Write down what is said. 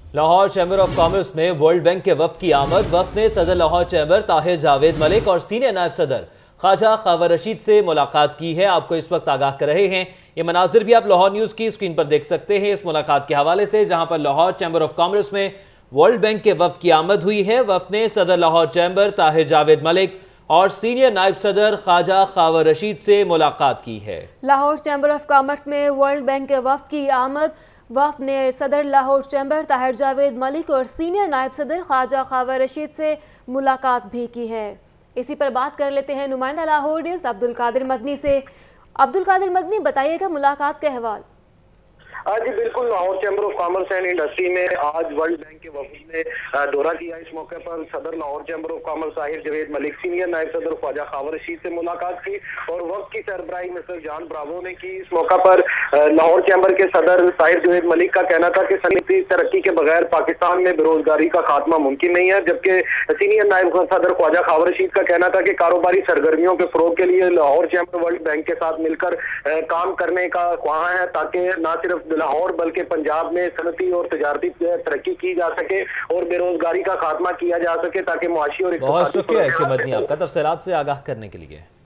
Lahore chamber of commerce में World Bank के वफ्द की आमद। वफ्द ने सदर लाहौर चैम्बर ताहिर जावेद मलिक और सीनियर नायब सदर ख्वाजा खावर रशीद से मुलाकात की है। आपको इस वक्त आगाह कर रहे हैं, ये मनाजिर भी आप लाहौर न्यूज़ की स्क्रीन पर देख सकते हैं इस मुलाकात के हवाले से, जहां पर लाहौर चैम्बर ऑफ कॉमर्स में वर्ल्ड बैंक के वफ्द की आमद हुई है। वफ्द ने सदर लाहौर चैम्बर ताहिर जावेद मलिक और सीनियर नायब सदर ख्वाजा खावर रशीद से मुलाकात की है। लाहौर चैम्बर ऑफ कॉमर्स में वर्ल्ड बैंक के वफ्द की आमद। वफ्द ने सदर लाहौर चैम्बर ताहिर जावेद मलिक और सीनियर नायब सदर ख्वाजा खावर रशीद से मुलाकात भी की है। इसी पर बात कर लेते हैं नुमाइंदा लाहौर न्यूज़ अब्दुल कादिर मदनी से। अब्दुल कादिर मदनी, बताइएगा मुलाकात के अहवाल। जी बिल्कुल, Lahore chamber of commerce and industry में आज वर्ल्ड बैंक के वफद ने दौरा किया। इस मौके पर सदर Lahore chamber of commerce Tahir Javed Malik, senior नायब सदर ख्वाजा खावर रशीद से मुलाकात की और वक्त की सरबराही मिस्टर जान ब्रावो ने की। इस मौका पर लाहौर चैम्बर के सदर ताहिर जावेद मलिक का कहना था कि सनती तरक्की के बगैर पाकिस्तान में बेरोजगारी का खात्मा मुमकिन नहीं है, जबकि सीनियर नायब सदर ख्वाजा खावर रशीद का कहना था कि कारोबारी सरगर्मियों के फरोग के लिए लाहौर चैम्बर वर्ल्ड बैंक के साथ मिलकर काम करने का ख्वाह है, ताकि न सिर्फ लाहौर बल्कि पंजाब में सनती और तजारती तरक्की की जा सके और बेरोजगारी का खात्मा किया जा सके, ताकि मुआशी और बहुत शुक्रिया मदनी आपका तफसीलात से आगाह करने के लिए।